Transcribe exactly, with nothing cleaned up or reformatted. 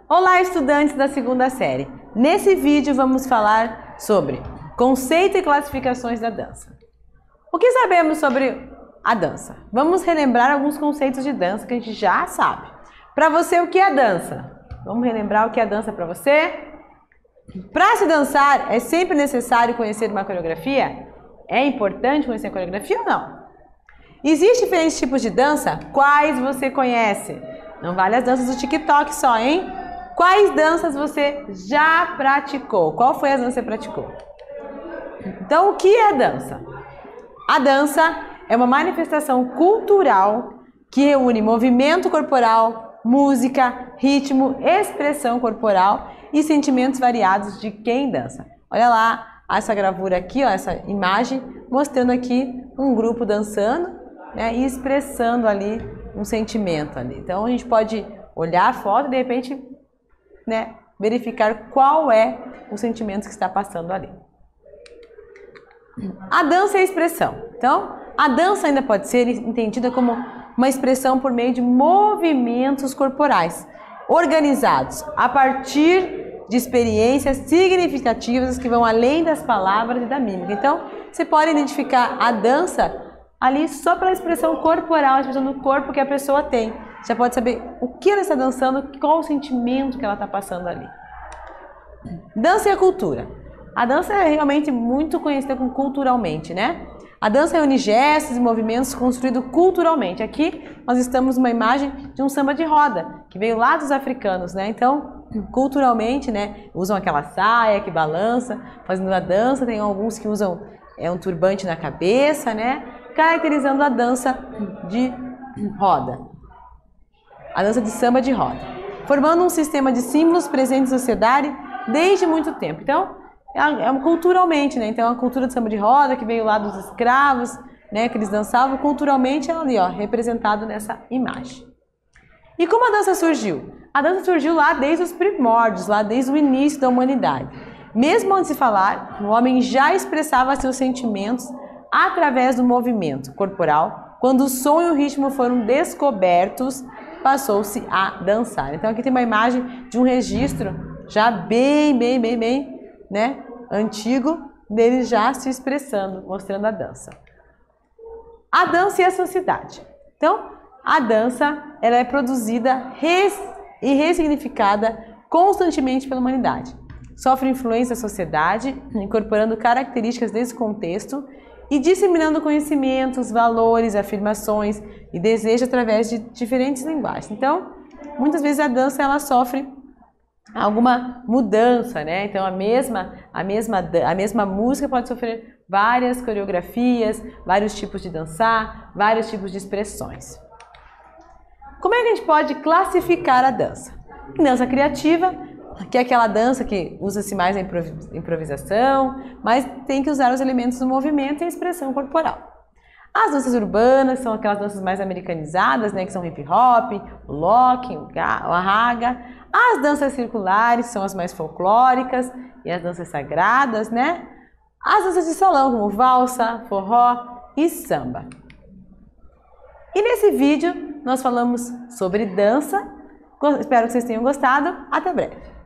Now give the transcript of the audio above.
Olá, estudantes da segunda série. Nesse vídeo vamos falar sobre conceito e classificações da dança. O que sabemos sobre a dança? Vamos relembrar alguns conceitos de dança que a gente já sabe. Para você, o que é dança? Vamos relembrar o que é dança para você? Para se dançar, é sempre necessário conhecer uma coreografia? É importante conhecer a coreografia ou não? Existem diferentes tipos de dança? Quais você conhece? Não vale as danças do TikTok só, hein? Quais danças você já praticou? Qual foi a dança que você praticou? Então, o que é dança? A dança é uma manifestação cultural que reúne movimento corporal, música, ritmo, expressão corporal e sentimentos variados de quem dança. Olha lá essa gravura aqui, ó, essa imagem, mostrando aqui um grupo dançando, né, e expressando ali um sentimento ali. Então, a gente pode olhar a foto e, de repente, né, verificar qual é o sentimento que está passando ali. A dança é a expressão. Então, a dança ainda pode ser entendida como uma expressão por meio de movimentos corporais, organizados a partir de experiências significativas que vão além das palavras e da mímica. Então, você pode identificar a dança ali só pela expressão corporal, a expressão do corpo que a pessoa tem. Você pode saber o que ela está dançando, qual o sentimento que ela está passando ali. Dança e a cultura. A dança é realmente muito conhecida como culturalmente, né? A dança reúne gestos e movimentos construídos culturalmente. Aqui nós estamos numa imagem de um samba de roda, que veio lá dos africanos, né? Então, culturalmente, né, usam aquela saia que balança, fazendo a dança. Tem alguns que usam é, um turbante na cabeça, né? Caracterizando a dança de roda. A dança de samba de roda, formando um sistema de símbolos presentes na sociedade desde muito tempo. Então, é, é culturalmente, né? Então, a cultura de samba de roda que veio lá dos escravos, né? Que eles dançavam, culturalmente é ali, ó, representado nessa imagem. E como a dança surgiu? A dança surgiu lá desde os primórdios, lá desde o início da humanidade. Mesmo antes de falar, o homem já expressava seus sentimentos através do movimento corporal. Quando o som e o ritmo foram descobertos, passou-se a dançar. Então aqui tem uma imagem de um registro já bem, bem, bem, bem, né, antigo, dele já se expressando, mostrando a dança. A dança e a sociedade. Então, a dança, ela é produzida res e ressignificada constantemente pela humanidade. Sofre influência da sociedade, incorporando características desse contexto e disseminando conhecimentos, valores, afirmações e desejos através de diferentes linguagens. Então, muitas vezes a dança ela sofre alguma mudança, né? Então, a mesma, a mesma, a mesma música pode sofrer várias coreografias, vários tipos de dançar, vários tipos de expressões. Como é que a gente pode classificar a dança? Dança criativa, que é aquela dança que usa-se mais a improvisação, mas tem que usar os elementos do movimento e a expressão corporal. As danças urbanas são aquelas danças mais americanizadas, né, que são o hip hop, o locking, o raga. As danças circulares são as mais folclóricas e as danças sagradas, né? As danças de salão, como valsa, forró e samba. E nesse vídeo nós falamos sobre dança. Espero que vocês tenham gostado. Até breve!